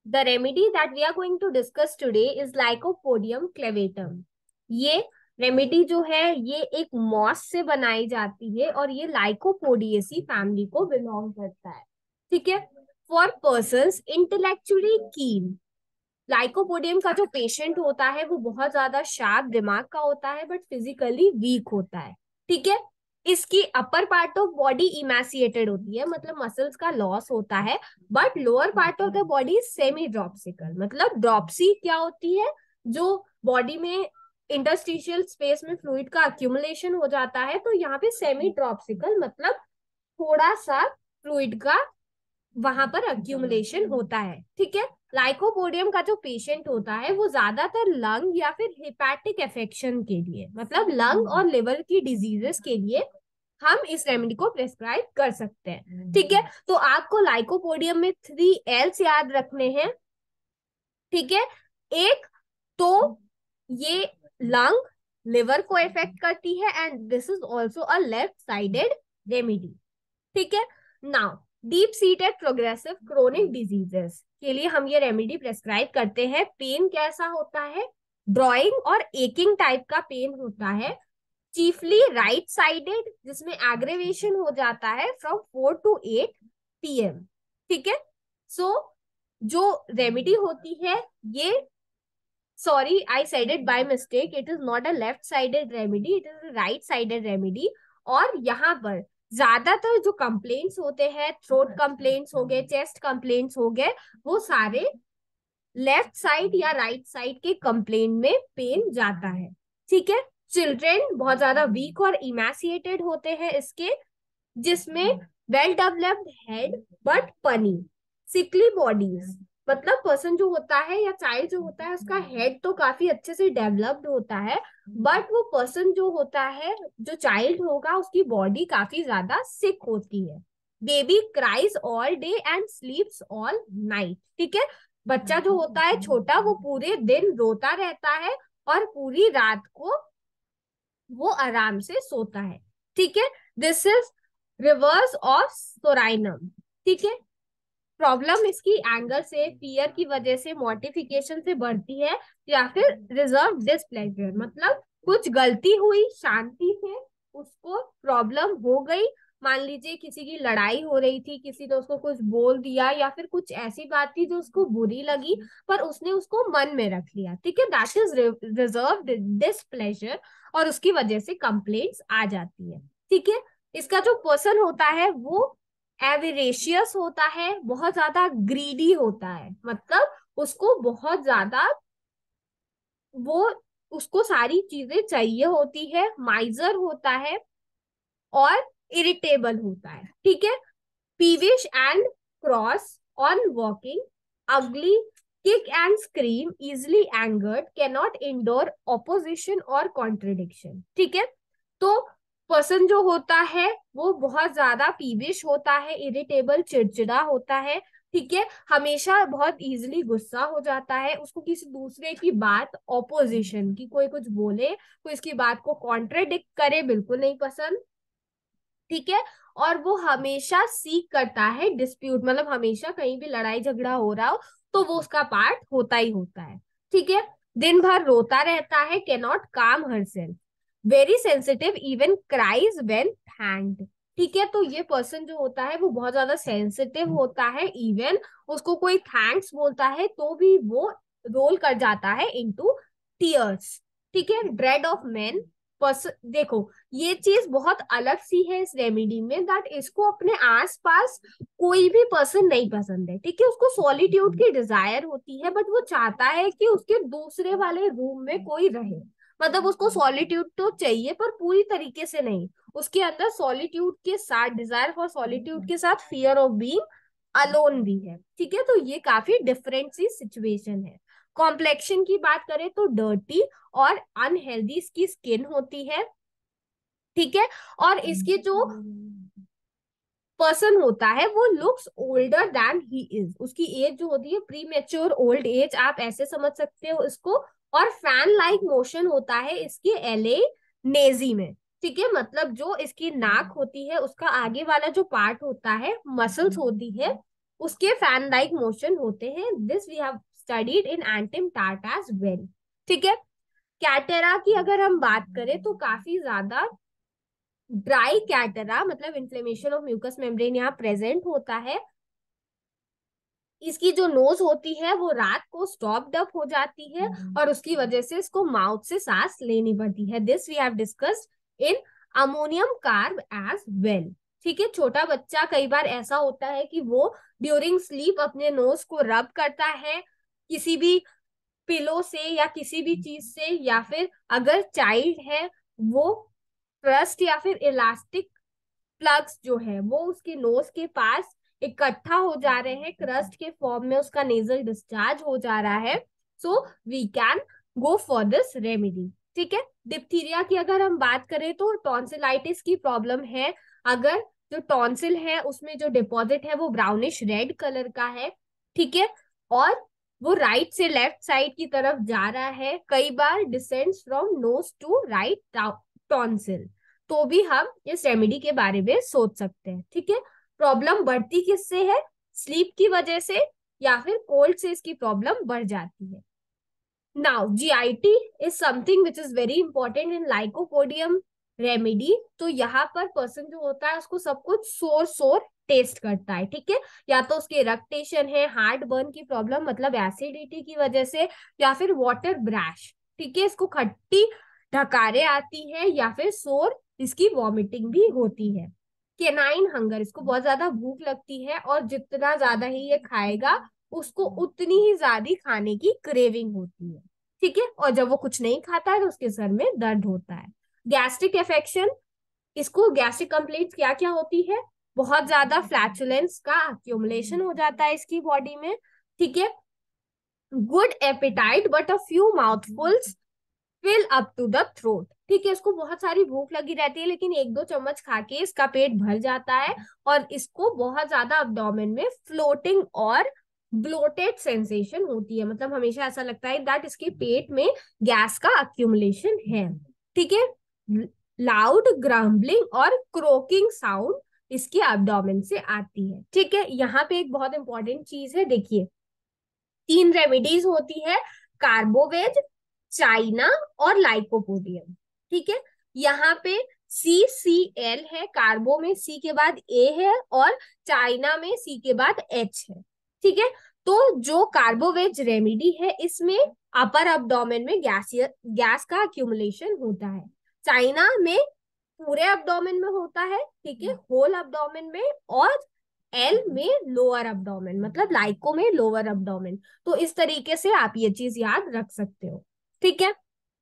The remedy that we are going to discuss today is Lycopodium clavatum. ये remedy जो है ये एक मॉस से बनाई जाती है और ये लाइकोपोडियेसी फैमिली को बिलोंग करता है। ठीक है। For persons intellectually keen, Lycopodium का जो पेशेंट होता है वो बहुत ज्यादा शार्प दिमाग का होता है बट फिजिकली वीक होता है। ठीक है। इसकी upper part of body emaciated होती है, मतलब मसल्स का लॉस होता है, but lower part of the body semi dropsical. मतलब ड्रॉप्सी क्या होती है, जो बॉडी में इंटरस्टिशियल स्पेस में फ्लूइड का अक्यूमुलेशन हो जाता है, तो यहाँ पे सेमी ड्रॉप्सिकल मतलब थोड़ा सा फ्लूइड का वहां पर अक्यूमुलेशन होता है। ठीक है। लाइकोपोडियम का जो पेशेंट होता है वो ज्यादातर लंग या फिर हिपैटिक अफेक्शन के लिए, मतलब लंग और लिवर की डिजीजेस के लिए हम इस रेमेडी को प्रेस्क्राइब कर सकते हैं। ठीक है। तो आपको लाइकोपोडियम में 3 L's याद रखने हैं। ठीक है। एक तो ये लंग लिवर को इफेक्ट करती है and this is also a left sided remedy. ठीक है। Now deep seated progressive chronic diseases के लिए हम ये रेमेडी प्रेस्क्राइब करते हैं। पेन कैसा होता है, ड्रॉइंग और एकिंग टाइप का पेन होता है, चीफली राइट साइडेड, जिसमें एग्रेवेशन हो जाता है फ्रॉम 4 to 8 PM। ठीक है। सो जो रेमेडी होती है ये, sorry I said it by mistake, it is not a left sided remedy, it is a right sided remedy। और यहाँ पर ज्यादातर जो कंप्लेंट्स होते हैं, थ्रोट कंप्लेंट्स हो गए, चेस्ट कंप्लेंट्स हो गए, वो सारे लेफ्ट साइड या राइट साइड के कंप्लेंट में पेन जाता है। ठीक है। चिल्ड्रेन बहुत ज्यादा वीक और इमेसिएटेड होते हैं इसके, जिसमें वेल डेवलप्ड हेड बट पनी, सिकली बॉडीज, मतलब पर्सन जो होता है या चाइल्ड जो होता है उसका हेड तो काफी अच्छे से डेवलप्ड होता है, बट वो पर्सन जो होता है, जो चाइल्ड होगा, उसकी बॉडी काफी ज्यादा सिक होती है। Baby cries all day and sleeps all night. ठीक है। बच्चा जो होता है छोटा, वो पूरे दिन रोता रहता है और पूरी रात को वो आराम से सोता है। ठीक है। This is reverse of Psorinum. ठीक है। प्रॉब्लम इसकी एंगर से, फियर की वजह से, मॉर्टिफिकेशन से बढ़ती है, या फिर रिजर्व डिसप्लेजर, मतलब कुछ गलती हुई, शांति से उसको प्रॉब्लम हो गई। मान लीजिए किसी की लड़ाई हो रही थी, किसी ने उसको कुछ बोल दिया, या फिर कुछ ऐसी बात थी जो उसको बुरी लगी पर उसने उसको मन में रख लिया। ठीक है। दैट इज रिजर्व डिसप्लेजर और उसकी वजह से कंप्लेंट्स आ जाती है। ठीक है। इसका जो पर्सन होता है वो एविरेशियस होता है, बहुत ज्यादा ग्रीडी होता है, मतलब उसको बहुत ज्यादा वो उसको सारी चीजें चाहिए होती है, माइजर होता है और इरिटेबल होता है। ठीक है। Peevish and cross on walking, ugly, kick and scream, easily angered, cannot endure opposition और कॉन्ट्रडिक्शन। ठीक है। तो पर्सन जो होता है वो बहुत ज्यादा पीविश होता है, इरिटेबल, चिड़चिड़ा होता है। ठीक है। हमेशा बहुत इजिली गुस्सा हो जाता है, उसको किसी दूसरे की बात, ऑपोजिशन की, कोई कुछ बोले, कोई इसकी बात को कॉन्ट्रडिक्ट करे, बिल्कुल नहीं पसंद। ठीक है। और वो हमेशा सीक करता है डिस्प्यूट, मतलब हमेशा कहीं भी लड़ाई झगड़ा हो रहा हो तो वो उसका पार्ट होता ही होता है। ठीक है। दिन भर रोता रहता है, can not calm herself, very sensitive, even cries when thanked. ठीक है। तो ये पर्सन जो होता है वो बहुत ज्यादा सेंसिटिव होता है, इवन उसको कोई थैंक्स बोलता है तो भी वो रोल कर जाता है इनटू टीयर्स। ठीक है। ड्रेड ऑफ मेन, पर्सन, देखो ये चीज बहुत अलग सी है इस रेमेडी में, दैट इसको अपने आसपास कोई भी पर्सन नहीं पसंद है। ठीक है। उसको सॉलिट्यूड की डिजायर होती है, बट वो चाहता है कि उसके दूसरे वाले रूम में कोई रहे, मतलब उसको सॉलिट्यूड तो चाहिए पर पूरी तरीके से नहीं, उसके अंदर सॉलिट्यूड के साथ, डिजायर फॉर सॉलिट्यूड के साथ फियर ऑफ बीइंग अलोन भी है। ठीक है। तो ये काफी डिफरेंट सी सिचुएशन है। कॉम्प्लेक्शन की बात करें तो डर्टी और अनहेल्दी इसकी स्किन होती है। ठीक है। और इसकी जो पर्सन होता है वो looks older than he is, उसकी एज जो होती है प्री मेच्योर ओल्ड एज, आप ऐसे समझ सकते हो इसको। और फैन लाइक मोशन होता है इसके एले नेजी में। ठीक है। मतलब जो इसकी नाक होती है उसका आगे वाला जो पार्ट होता है, मसल्स होती है, उसके फैन लाइक मोशन होते हैं। This we have studied in antim tart as well. ठीक है। कैटेरा की अगर हम बात करें तो काफी ज्यादा ड्राई कैटेरा, मतलब इन्फ्लेमेशन ऑफ म्यूकस मेम्ब्रेन यहाँ प्रेजेंट होता है। इसकी जो नोज होती है वो रात को स्टॉप्ड अप हो जाती है और उसकी वजह से इसको माउथ से सांस लेनी पड़ती है। This we have discussed in ammonium carb as well. ठीक है। छोटा बच्चा कई बार ऐसा होता है कि वो ड्यूरिंग स्लीप अपने नोज को रब करता है किसी भी पिलो से या किसी भी चीज से, या फिर अगर चाइल्ड है वो क्रस्ट या फिर इलास्टिक प्लग्स जो है वो उसके नोज के पास इकट्ठा हो जा रहे हैं, क्रस्ट के फॉर्म में उसका नेजल डिस्चार्ज हो जा रहा है। So we can go for this remedy. ठीक है। डिप्थीरिया की अगर हम बात करें तो टॉन्सिलाइटिस की प्रॉब्लम है। अगर जो टॉन्सिल है उसमें जो डिपॉजिट है वो ब्राउनिश रेड कलर का है। ठीक है। और वो राइट से लेफ्ट साइड की तरफ जा रहा है, कई बार descends from nose to right tonsil, तो भी हम इस रेमेडी के बारे में सोच सकते हैं। ठीक है। प्रॉब्लम बढ़ती किससे है? स्लीप की वजह से या फिर कोल्ड से इसकी प्रॉब्लम बढ़ जाती है। Now GIT is something which is very important in Lycopodium remedy. तो यहाँ पर पर्सन जो होता है उसको सब कुछ सोर सोर टेस्ट करता है। ठीक है। या तो उसके रक्टेशन है, हार्ट बर्न की प्रॉब्लम मतलब एसिडिटी की वजह से, या फिर वाटर ब्रैश। ठीक है। इसको खट्टी ढकारे आती है या फिर सोर, इसकी वॉमिटिंग भी होती है। केनाइन हंगर, इसको बहुत ज्यादा भूख लगती है और जितना ज्यादा ही ये खाएगा उसको उतनी ही ज्यादा खाने की क्रेविंग होती है। ठीक है। और जब वो कुछ नहीं खाता है तो उसके सर में दर्द होता है। गैस्ट्रिक इन्फेक्शन, इसको गैस्ट्रिक कंप्लेंट्स क्या क्या होती है? बहुत ज्यादा फ्लैचुलेंस का अक्यूमुलेशन हो जाता है इसकी बॉडी में। ठीक है। Good appetite but a few mouthfuls fill up to the throat. ठीक है। इसको बहुत सारी भूख लगी रहती है लेकिन एक दो चम्मच खा के इसका पेट भर जाता है और इसको बहुत ज्यादा अब्डोमेन में फ्लोटिंग और ब्लोटेड सेंसेशन होती है, मतलब हमेशा ऐसा लगता है दैट इसके पेट में गैस का अक्यूमुलेशन है। ठीक है। लाउड ग्रम्बलिंग और क्रोकिंग साउंड इसके एब्डोमेन से आती है। ठीक है। यहाँ पे एक बहुत इंपॉर्टेंट चीज है, देखिए 3 रेमेडीज होती है, कार्बोवेज, चाइना और लाइकोपोडियम। ठीक है। यहाँ पे CCL है, कार्बो में C के बाद A है और चाइना में C के बाद H है। ठीक है। तो जो कार्बोवेज रेमेडी है इसमें अपर अब्डोमेन में गैस का अक्यूमुलेशन होता है। चाइना में पूरे अब्डोमेन में होता है। ठीक है। होल अब्डोमेन में। और एल में लोअर अब्डोमेन, मतलब लाइको में लोअर अब्डोमेन। तो इस तरीके से आप ये चीज याद रख सकते हो। ठीक है।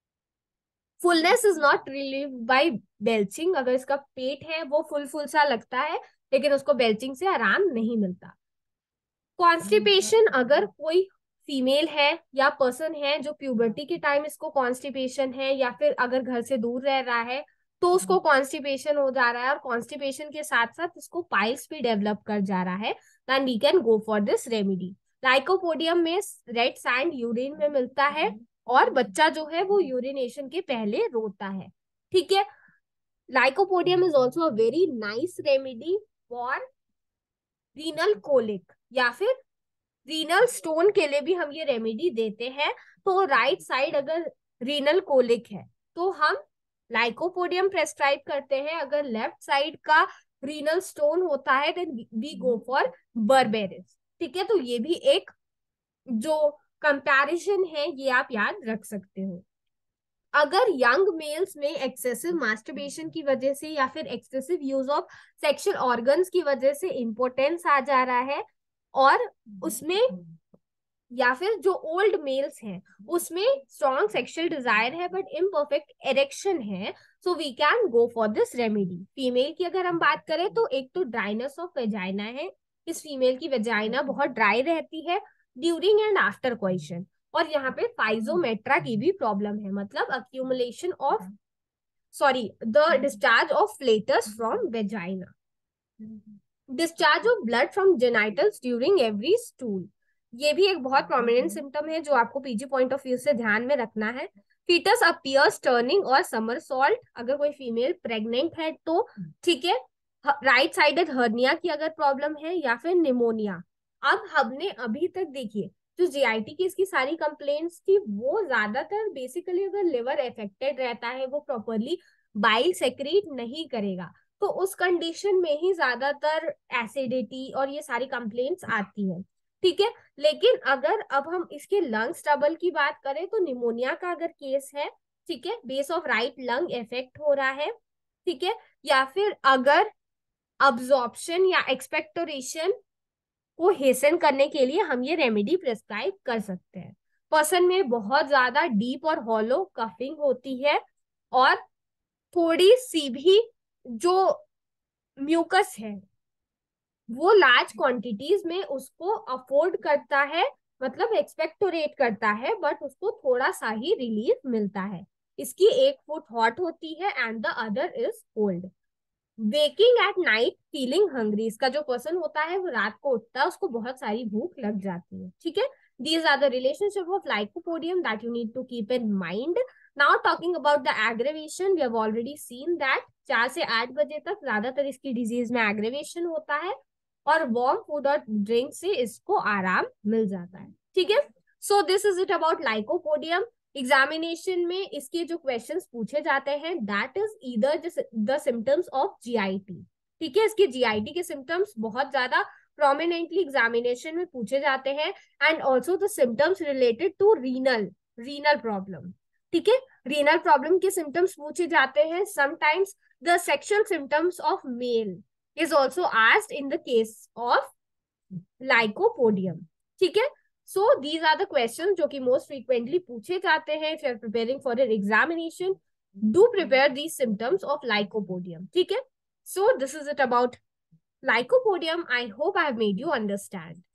Fullness is not relieve by belching, अगर इसका पेट है वो फुल फुल सा लगता है लेकिन उसको बेल्चिंग से आराम नहीं मिलता। कॉन्स्टिपेशन, अगर कोई फीमेल है या पर्सन है जो प्यूबर्टी के टाइम इसको कॉन्स्टिपेशन है या फिर अगर घर से दूर रह रहा है तो उसको कॉन्स्टिपेशन हो जा रहा है और कॉन्स्टिपेशन के साथ साथ इसको पाइल्स भी डेवलप कर जा रहा है, then we can go for this remedy. Lycopodium में रेड सैंड यूरिन में मिलता है और बच्चा जो है वो यूरिनेशन के पहले रोता है। ठीक है। Lycopodium is also a very nice remedy for renal colic या फिर रीनल स्टोन के लिए भी हम ये रेमेडी देते हैं। तो राइट साइड अगर रीनल कोलिक है तो हम लाइकोपोडियम प्रेस्क्राइब करते हैं, अगर लेफ्ट साइड का रीनल स्टोन होता है then we go for berberis. ठीक है। तो ये भी एक जो कंपैरिजन है ये आप याद रख सकते हो। अगर यंग मेल्स में एक्सेसिव मास्टरबेशन की वजह से या फिर excessive use of sexual organs की वजह से इम्पोर्टेंस आ जा रहा है और उसमें, या फिर जो ओल्ड मेल्स हैं उसमें स्ट्रॉन्ग सेक्सुअल डिजायर है बट इम्परफेक्ट एरेक्शन है, so we can go for this remedy. Female की अगर हम बात करें तो एक तो ड्राइनेस ऑफ वेजाइना है, इस फीमेल की वेजाइना बहुत ड्राई रहती है ड्यूरिंग एंड आफ्टर क्वेश्चन। और यहाँ पे फाइजोमेट्रा की भी प्रॉब्लम है, मतलब accumulation of the discharge of flatus from vagina, discharge of blood from genitals during every stool. ये भी एक बहुत प्रोमिनेंट सिम्टम है जो आपको पीजी पॉइंट ऑफ व्यू से ध्यान में रखना है। फीटस अपीयर्स टर्निंग और समरसॉल्ट, अगर कोई फीमेल प्रेग्नेंट है तो। ठीक है। राइट साइडेड हर्निया की अगर प्रॉब्लम है या फिर निमोनिया, अब हमने अभी तक देखिए जो जीआईटी की इसकी सारी कंप्लेंट्स थी वो ज्यादातर बेसिकली अगर लिवर अफेक्टेड रहता है, वो प्रॉपरली बाइल सेक्रेट नहीं करेगा, तो उस कंडीशन में ही ज्यादातर एसिडिटी और ये सारी कंप्लेंट्स आती है। ठीक है, लेकिन अगर अब हम इसके लंग्स ट्रबल की बात करें तो निमोनिया का अगर केस है, ठीक है, base of right lung effect हो रहा है, ठीक है, या फिर अगर अब्जॉर्प्शन या एक्सपेक्टोरेशन को हेसन करने के लिए हम ये रेमेडी प्रिस्क्राइब कर सकते हैं। पर्सन में बहुत ज्यादा डीप और हॉलो कफिंग होती है, और थोड़ी सी भी जो म्यूकस है वो लार्ज क्वांटिटीज में उसको अफोर्ड करता है, मतलब एक्सपेक्टोरेट करता है, बट उसको थोड़ा सा ही रिलीफ मिलता है। इसकी एक फुट हॉट होती है and the other is cold. Waking at night feeling hungry, इसका जो पर्सन होता है वो रात को उठता है, उसको बहुत सारी भूख लग जाती है। ठीक है, these are the relationship of lycopodium that you need to keep in mind. Now talking about the aggravation, we have already seen that 4 से 8 बजे तक ज्यादातर इसकी डिजीज में एग्रेवेशन होता है, और वार्म फूड और ड्रिंक से इसको आराम मिल जाता है। ठीक है, so this is it about lycopodium. Examination में इसके जो क्वेश्चंस पूछे जाते हैं that is either the symptoms of GIT. ठीक है, इसके जीआईटी के सिम्टम्स बहुत ज्यादा प्रोमिनेंटली एग्जामिनेशन में पूछे जाते हैं, and also the symptoms related to renal problem. ठीक है, रीनल प्रॉब्लम के सिम्टम्स पूछे जाते हैं। Sometimes the sexual symptoms of male is also asked in the case of lycopodium. ठीक है, so these are the question जो कि मोस्ट फ्रीक्वेंटली पूछे जाते हैं। If you are preparing for an examination, do prepare these symptoms of lycopodium. ठीक है, so this is it about lycopodium. I hope I have made you understand.